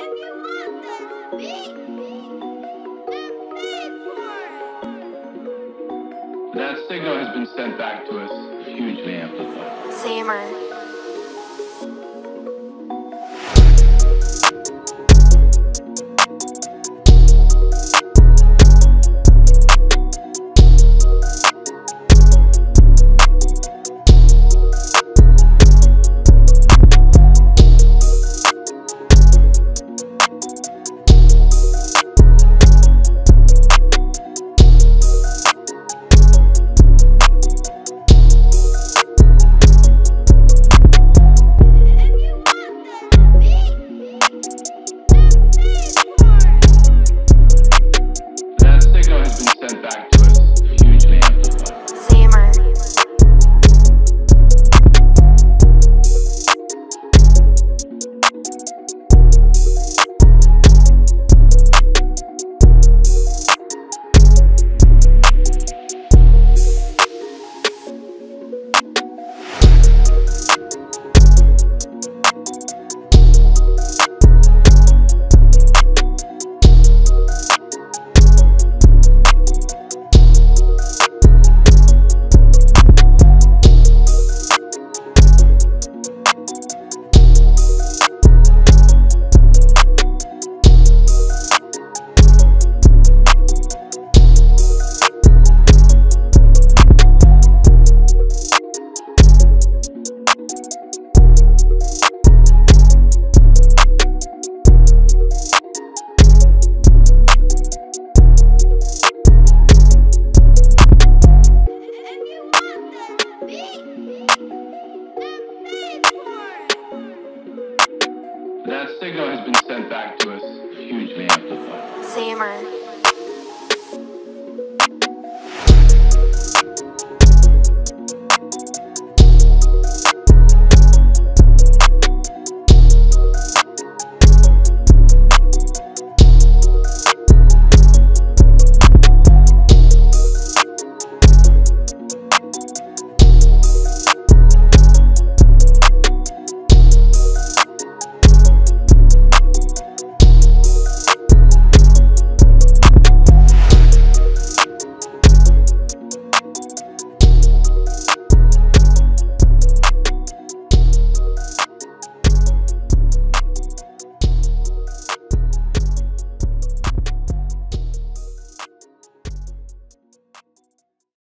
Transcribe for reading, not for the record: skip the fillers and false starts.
That signal has been sent back to us, hugely amplified. Xammer. Sent back to us, hugely amplified. Xammer. That signal has been sent back to us, hugely amplified. Xammer.